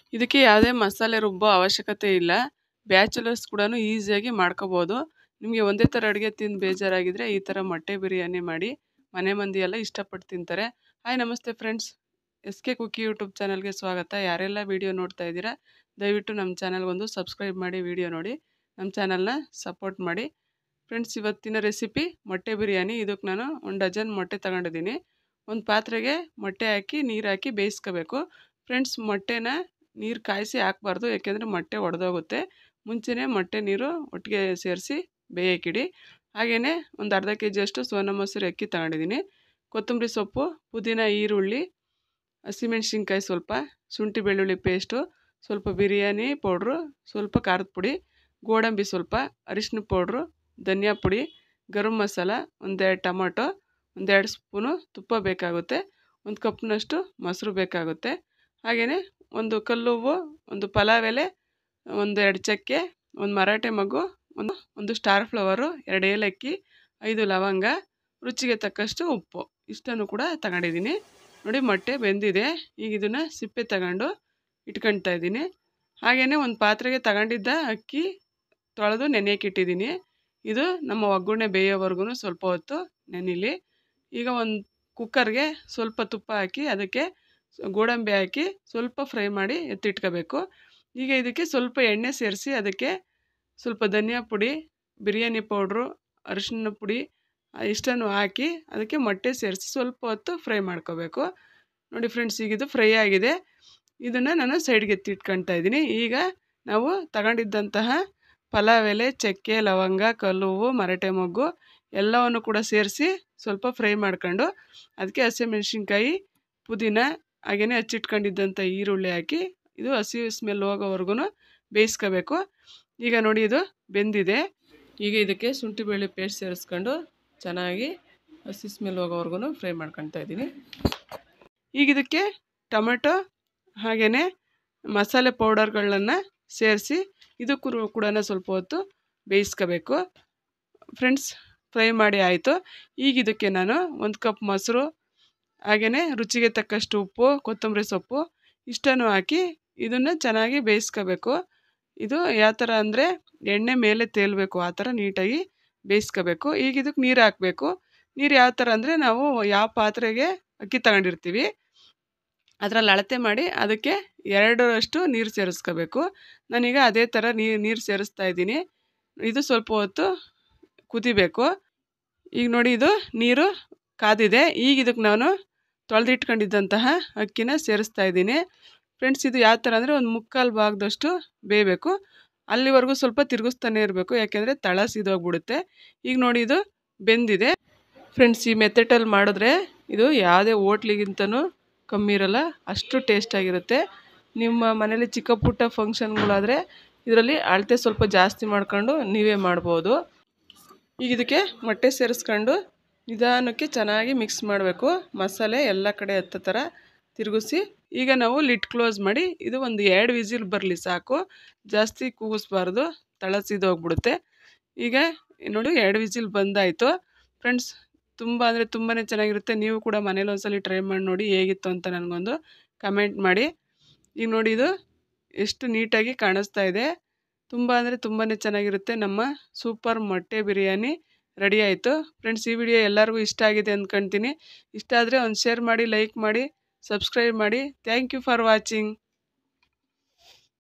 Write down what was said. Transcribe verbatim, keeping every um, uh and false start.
ಇದಕ್ಕೆ ಯಾವುದೇ ಮಸಾಲೆ ರುಬ್ಬೋ ಅವಶ್ಯಕತೆ ಇಲ್ಲ. ಬ್ಯಾಚುಲರ್ಸ್ ಕೂಡ ಈಸಿಯಾಗಿ ಮಾಡ್ಕೋಬೋದು. ನಿಮಗೆ ಒಂದೇ ಥರ ಅಡುಗೆ ತಿಂದು ಬೇಜಾರಾಗಿದ್ದರೆ ಈ ಥರ ಮೊಟ್ಟೆ ಬಿರಿಯಾನಿ ಮಾಡಿ ಮನೆ ಮಂದಿ ಎಲ್ಲ ಇಷ್ಟಪಟ್ಟು ತಿಂತಾರೆ. ಹಾಯ್ ನಮಸ್ತೆ ಫ್ರೆಂಡ್ಸ್, ಎಸ್ ಕೆ ಕುಕ್ಕಿ ಯೂಟ್ಯೂಬ್ ಚಾನಲ್ಗೆ ಸ್ವಾಗತ. ಯಾರೆಲ್ಲ ವೀಡಿಯೋ ನೋಡ್ತಾ ಇದ್ದೀರಾ ದಯವಿಟ್ಟು ನಮ್ಮ ಚಾನಲ್ಗೊಂದು ಸಬ್ಸ್ಕ್ರೈಬ್ ಮಾಡಿ, ವಿಡಿಯೋ ನೋಡಿ ನಮ್ಮ ಚಾನಲ್ನ ಸಪೋರ್ಟ್ ಮಾಡಿ. ಫ್ರೆಂಡ್ಸ್, ಇವತ್ತಿನ ರೆಸಿಪಿ ಮೊಟ್ಟೆ ಬಿರಿಯಾನಿ. ಇದಕ್ಕೆ ನಾನು ಒಂದು ಡಜನ್ ಮೊಟ್ಟೆ ತಗೊಂಡಿದ್ದೀನಿ. ಒಂದು ಪಾತ್ರೆಗೆ ಮೊಟ್ಟೆ ಹಾಕಿ ನೀರು ಹಾಕಿ ಬೇಯಿಸ್ಕೋಬೇಕು. ಫ್ರೆಂಡ್ಸ್, ಮೊಟ್ಟೆನ ನೀರು ಕಾಯಿಸಿ ಹಾಕಬಾರ್ದು, ಯಾಕೆಂದರೆ ಮೊಟ್ಟೆ ಒಡೆದೋಗುತ್ತೆ. ಮುಂಚೆನೇ ಮೊಟ್ಟೆ ನೀರು ಒಟ್ಟಿಗೆ ಸೇರಿಸಿ ಬೇಯಕ್ಕಿಡಿ. ಹಾಗೆಯೇ ಒಂದು ಅರ್ಧ ಕೆ ಜಿಯಷ್ಟು ಸೋನಾ ಮಸೂರಿ ಅಕ್ಕಿ ತಗೊಂಡಿದ್ದೀನಿ. ಕೊತ್ತಂಬರಿ ಸೊಪ್ಪು, ಪುದೀನ, ಈರುಳ್ಳಿ, ಹಸಿಮೆಣ್ಸಿನ್ಕಾಯಿ ಸ್ವಲ್ಪ, ಶುಂಠಿ ಬೆಳ್ಳುಳ್ಳಿ ಪೇಸ್ಟು, ಸ್ವಲ್ಪ ಬಿರಿಯಾನಿ ಪೌಡ್ರು, ಸ್ವಲ್ಪ ಖಾರದ ಪುಡಿ, ಗೋಡಂಬಿ ಸ್ವಲ್ಪ, ಅರಿಶಿನ ಪೌಡ್ರು, ಧನಿಯಾ ಪುಡಿ, ಗರಂ ಮಸಾಲ, ಒಂದೆರಡು ಟೊಮೊಟೊ, ಒಂದೆರಡು ಸ್ಪೂನು ತುಪ್ಪ ಬೇಕಾಗುತ್ತೆ, ಒಂದು ಕಪ್ನಷ್ಟು ಮೊಸರು ಬೇಕಾಗುತ್ತೆ. ಹಾಗೆಯೇ ಒಂದು ಕಲ್ಲುವ್ವು, ಒಂದು ಪಲಾವ್ ಎಲೆ, ಒಂದೆರಡು ಚಕ್ಕೆ, ಒಂದು ಮರಾಠೆ ಮಗ್ಗು, ಒಂದು ಒಂದು ಸ್ಟಾರ್ ಫ್ಲವರು, ಎರಡು ಏಲಕ್ಕಿ, ಐದು ಲವಂಗ, ರುಚಿಗೆ ತಕ್ಕಷ್ಟು ಉಪ್ಪು, ಇಷ್ಟನ್ನು ಕೂಡ ತಗೊಂಡಿದ್ದೀನಿ. ನೋಡಿ, ಮೊಟ್ಟೆ ಬೆಂದಿದೆ. ಈಗ ಇದನ್ನು ಸಿಪ್ಪೆ ತಗೊಂಡು ಇಟ್ಕೊಳ್ತಾ ಇದ್ದೀನಿ. ಹಾಗೆಯೇ ಒಂದು ಪಾತ್ರೆಗೆ ತಗೊಂಡಿದ್ದ ಅಕ್ಕಿ ತೊಳೆದು ನೆನೆಯಕ್ಕೆ ಇಟ್ಟಿದ್ದೀನಿ. ಇದು ನಮ್ಮ ಒಗ್ಗರಣೆ ಬೇಯೋವರೆಗೂ ಸ್ವಲ್ಪ ಹೊತ್ತು ನೆನಿಲಿ. ಈಗ ಒಂದು ಕುಕ್ಕರ್ಗೆ ಸ್ವಲ್ಪ ತುಪ್ಪ ಹಾಕಿ ಅದಕ್ಕೆ ಗೋಡಂಬಿ ಹಾಕಿ ಸ್ವಲ್ಪ ಫ್ರೈ ಮಾಡಿ ಎತ್ತಿಟ್ಕೋಬೇಕು. ಈಗ ಇದಕ್ಕೆ ಸ್ವಲ್ಪ ಎಣ್ಣೆ ಸೇರಿಸಿ ಅದಕ್ಕೆ ಸ್ವಲ್ಪ ಧನಿಯಾ ಪುಡಿ, ಬಿರಿಯಾನಿ ಪೌಡ್ರು, ಅರಿಶಿನ ಪುಡಿ ಇಷ್ಟನ್ನು ಹಾಕಿ ಅದಕ್ಕೆ ಮೊಟ್ಟೆ ಸೇರಿಸಿ ಸ್ವಲ್ಪ ಹೊತ್ತು ಫ್ರೈ ಮಾಡ್ಕೋಬೇಕು. ನೋಡಿ ಫ್ರೆಂಡ್ಸ್, ಈಗ ಇದು ಫ್ರೈ ಆಗಿದೆ. ಇದನ್ನು ನಾನು ಸೈಡ್ಗೆ ಎತ್ತಿಟ್ಕೊಳ್ತಾ ಇದ್ದೀನಿ. ಈಗ ನಾವು ತಗೊಂಡಿದ್ದಂತಹ ಪಲಾವ್ ಎಲೆ, ಚಕ್ಕೆ, ಲವಂಗ, ಕಲ್ಲುವ್ವು, ಮರಾಠೆ ಮೊಗ್ಗು ಎಲ್ಲವನ್ನು ಕೂಡ ಸೇರಿಸಿ ಸ್ವಲ್ಪ ಫ್ರೈ ಮಾಡ್ಕೊಂಡು ಅದಕ್ಕೆ ಹಸಿಮೆಣ್ಸಿನ್ಕಾಯಿ, ಪುದೀನ, ಹಾಗೆಯೇ ಹಚ್ಚಿಟ್ಕೊಂಡಿದ್ದಂಥ ಈರುಳ್ಳಿ ಹಾಕಿ ಇದು ಹಸಿ ಸ್ಮೆಲ್ ಹೋಗೋವರೆಗೂ ಬೇಯಿಸ್ಕೋಬೇಕು. ಈಗ ನೋಡಿ, ಇದು ಬೆಂದಿದೆ. ಈಗ ಇದಕ್ಕೆ ಶುಂಠಿ ಬೆಳ್ಳುಳ್ಳಿ ಪೇಸ್ಟ್ ಸೇರಿಸ್ಕೊಂಡು ಚೆನ್ನಾಗಿ ಹಸಿ ಸ್ಮೆಲ್ ಹೋಗೋವರೆಗೂ ಫ್ರೈ ಮಾಡ್ಕೊಳ್ತಾ ಇದ್ದೀನಿ. ಈಗ ಇದಕ್ಕೆ ಟೊಮೆಟೊ ಹಾಗೆಯೇ ಮಸಾಲೆ ಪೌಡರ್ಗಳನ್ನು ಸೇರಿಸಿ ಇದಕ್ಕೂ ಕೂಡ ಸ್ವಲ್ಪ ಹೊತ್ತು ಬೇಯಿಸ್ಕೋಬೇಕು. ಫ್ರೆಂಡ್ಸ್, ಫ್ರೈ ಮಾಡಿ ಆಯಿತು. ಈಗ ಇದಕ್ಕೆ ನಾನು ಒಂದು ಕಪ್ ಮೊಸರು, ಹಾಗೆಯೇ ರುಚಿಗೆ ತಕ್ಕಷ್ಟು ಉಪ್ಪು, ಕೊತ್ತಂಬರಿ ಸೊಪ್ಪು ಇಷ್ಟನ್ನು ಹಾಕಿ ಇದನ್ನು ಚೆನ್ನಾಗಿ ಬೇಯಿಸ್ಕೋಬೇಕು. ಇದು ಯಾವ ಥರ ಅಂದರೆ ಎಣ್ಣೆ ಮೇಲೆ ತೇಲಬೇಕು, ಆ ಥರ ನೀಟಾಗಿ ಬೇಯಿಸ್ಕೋಬೇಕು. ಈಗ ಇದಕ್ಕೆ ನೀರು ಹಾಕಬೇಕು. ನೀರು ಯಾವ ಥರ ಅಂದರೆ ನಾವು ಯಾವ ಪಾತ್ರೆಗೆ ಅಕ್ಕಿ ತಗೊಂಡಿರ್ತೀವಿ ಅದರಲ್ಲಿ ಅಳತೆ ಮಾಡಿ ಅದಕ್ಕೆ ಎರಡರಷ್ಟು ನೀರು ಸೇರಿಸ್ಕೋಬೇಕು. ನಾನೀಗ ಅದೇ ಥರ ನೀರು ನೀರು ಸೇರಿಸ್ತಾ ಇದ್ದೀನಿ. ಇದು ಸ್ವಲ್ಪ ಹೊತ್ತು ಕುದಿಬೇಕು. ಈಗ ನೋಡಿ, ಇದು ನೀರು ಕಾದಿದೆ. ಈಗ ಇದಕ್ಕೆ ನಾನು ತೊಳೆದಿಟ್ಕೊಂಡಿದ್ದಂತಹ ಅಕ್ಕಿನ ಸೇರಿಸ್ತಾ ಇದ್ದೀನಿ. ಫ್ರೆಂಡ್ಸ್, ಇದು ಯಾವ ಥರ ಅಂದರೆ ಒಂದು ಮುಕ್ಕಾಲು ಭಾಗದಷ್ಟು ಬೇಯಬೇಕು. ಅಲ್ಲಿವರೆಗೂ ಸ್ವಲ್ಪ ತಿರುಗಿಸ್ತಾನೆ ಇರಬೇಕು, ಯಾಕೆಂದರೆ ತಳ ಸಿದೋಗ್ಬಿಡುತ್ತೆ. ಈಗ ನೋಡಿ, ಇದು ಬೆಂದಿದೆ. ಫ್ರೆಂಡ್ಸ್, ಈ ಮೆಥಡಲ್ಲಿ ಮಾಡಿದ್ರೆ ಇದು ಯಾವುದೇ ಹೋಟ್ಲಿಗಿಂತನೂ ಕಮ್ಮಿ ಇರಲ್ಲ, ಅಷ್ಟು ಟೇಸ್ಟಾಗಿರುತ್ತೆ. ನಿಮ್ಮ ಮನೇಲಿ ಚಿಕ್ಕ ಪುಟ್ಟ ಫಂಕ್ಷನ್ಗಳಾದರೆ ಇದರಲ್ಲಿ ಅಳತೆ ಸ್ವಲ್ಪ ಜಾಸ್ತಿ ಮಾಡ್ಕೊಂಡು ನೀವೇ ಮಾಡ್ಬೋದು. ಈಗ ಇದಕ್ಕೆ ಮೊಟ್ಟೆ ಸೇರಿಸ್ಕೊಂಡು ನಿಧಾನಕ್ಕೆ ಚೆನ್ನಾಗಿ ಮಿಕ್ಸ್ ಮಾಡಬೇಕು. ಮಸಾಲೆ ಎಲ್ಲ ಕಡೆ ಹತ್ತೋ ಥರ ತಿರುಗಿಸಿ ಈಗ ನಾವು ಲಿಡ್ ಕ್ಲೋಸ್ ಮಾಡಿ ಇದು ಒಂದು ಎರಡು ವಿಸಿಲ್ ಬರಲಿ ಸಾಕು, ಜಾಸ್ತಿ ಕೂಗಿಸ್ಬಾರ್ದು, ತಳ ಸಿದೋಗ್ಬಿಡುತ್ತೆ. ಈಗ ನೋಡಿ, ಎರಡು ವಿಸಿಲ್ ಬಂದಾಯಿತು. ಫ್ರೆಂಡ್ಸ್, ತುಂಬ ಅಂದರೆ ತುಂಬಾ ಚೆನ್ನಾಗಿರುತ್ತೆ. ನೀವು ಕೂಡ ಮನೇಲಿ ಒಂದ್ಸಲ ಟ್ರೈ ಮಾಡಿ ನೋಡಿ ಹೇಗಿತ್ತು ಅಂತ ನನಗೊಂದು ಕಮೆಂಟ್ ಮಾಡಿ. ಈಗ ನೋಡಿ, ಇದು ಎಷ್ಟು ನೀಟಾಗಿ ಕಾಣಿಸ್ತಾ ಇದೆ. ತುಂಬ ಅಂದರೆ ತುಂಬಾ ಚೆನ್ನಾಗಿರುತ್ತೆ. ನಮ್ಮ ಸೂಪರ್ ಮೊಟ್ಟೆ ಬಿರಿಯಾನಿ ರೆಡಿ ಆಯಿತು. ಫ್ರೆಂಡ್ಸ್, ಈ ವಿಡಿಯೋ ಎಲ್ಲರಿಗೂ ಇಷ್ಟ ಆಗಿದೆ ಅಂದ್ಕೊಳ್ತೀನಿ. ಇಷ್ಟ ಆದರೆ ಒಂದು ಶೇರ್ ಮಾಡಿ, ಲೈಕ್ ಮಾಡಿ, ಸಬ್ಸ್ಕ್ರೈಬ್ ಮಾಡಿ. Thank you for watching.